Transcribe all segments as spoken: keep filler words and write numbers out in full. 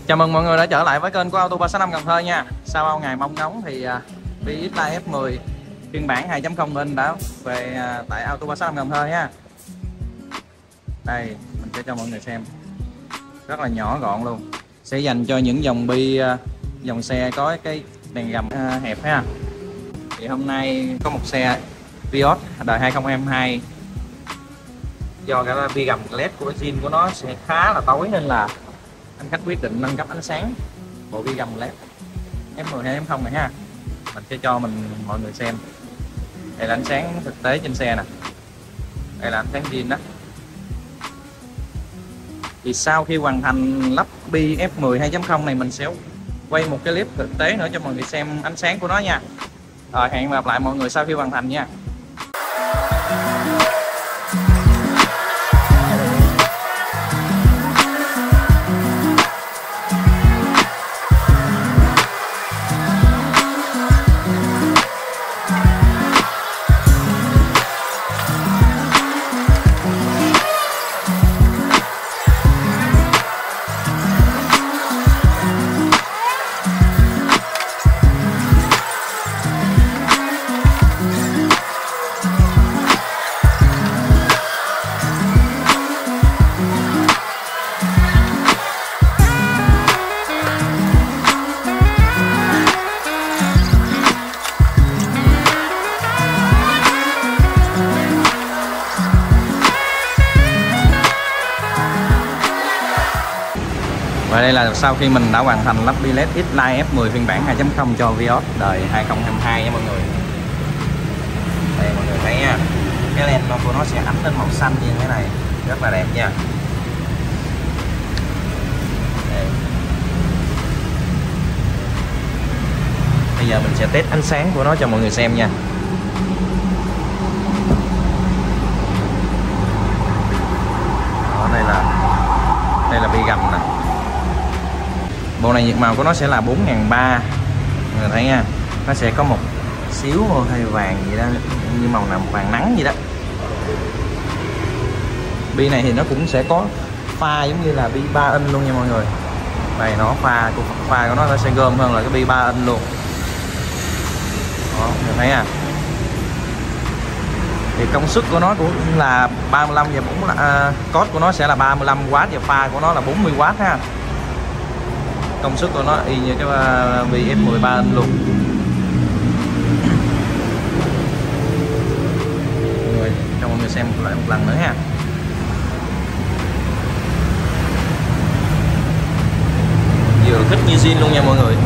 Chào mừng mọi người đã trở lại với kênh của Auto ba sáu năm Cần Thơ nha. Sau bao ngày mong ngóng thì uh, Bi X-Line F mười phiên bản hai chấm không bên đã về uh, tại Auto ba sáu năm Cần Thơ nha. Đây, mình sẽ cho mọi người xem. Rất là nhỏ gọn luôn. Sẽ dành cho những dòng Bi uh, dòng xe có cái đèn gầm uh, hẹp ha. Thì hôm nay có một xe Vios đời hai không hai hai. Do cái bi gầm led của zin của nó sẽ khá là tối nên là anh khách quyết định nâng cấp ánh sáng bộ bi gầm led F mười hai chấm không này ha. Mình sẽ cho mình mọi người xem. Đây là ánh sáng thực tế trên xe nè. Đây là ánh sáng zin đó. Thì sau khi hoàn thành lắp bi F mười hai chấm không này, mình sẽ quay một cái clip thực tế nữa cho mọi người xem ánh sáng của nó nha. Rồi hẹn gặp lại mọi người sau khi hoàn thành nha. Và đây là sau khi mình đã hoàn thành lắp bi led X-Line F mười phiên bản hai chấm không cho Vios đời hai không hai hai nha mọi người. Đây mọi người thấy nha, cái len của nó sẽ ánh lên màu xanh như thế này, rất là đẹp nha. Đây. Bây giờ mình sẽ test ánh sáng của nó cho mọi người xem nha. Đó, đây là đây là bi gầm nè. Bộ này nhiệt màu của nó sẽ là bốn nghìn ba trăm. Mọi người thấy nha, nó sẽ có một xíu hơi vàng gì đó, như màu nằm vàng nắng gì đó. Bi này thì nó cũng sẽ có pha giống như là bi ba inch luôn nha mọi người. Đây nó pha pha của nó, nó sẽ gom hơn là cái bi ba inch luôn. Đó, mọi người thấy à. Thì công suất của nó cũng là ba mươi lăm và bốn uh, code của nó sẽ là ba mươi lăm oát và pha của nó là bốn mươi oát ha. Công suất của nó y như cái bi F mười ba inch luôn. Mọi người cho mọi người xem lại một lần nữa ha. Vừa thích như zin luôn nha mọi người.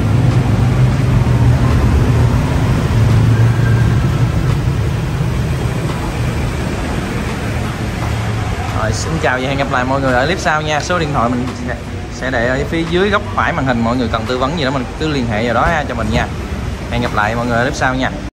Rồi, xin chào và hẹn gặp lại mọi người ở clip sau nha. Số điện thoại mình sẽ để ở phía dưới góc phải màn hình, mọi người cần tư vấn gì đó mình cứ liên hệ vào đó ha cho mình nha. Hẹn gặp lại mọi người ở clip sau nha.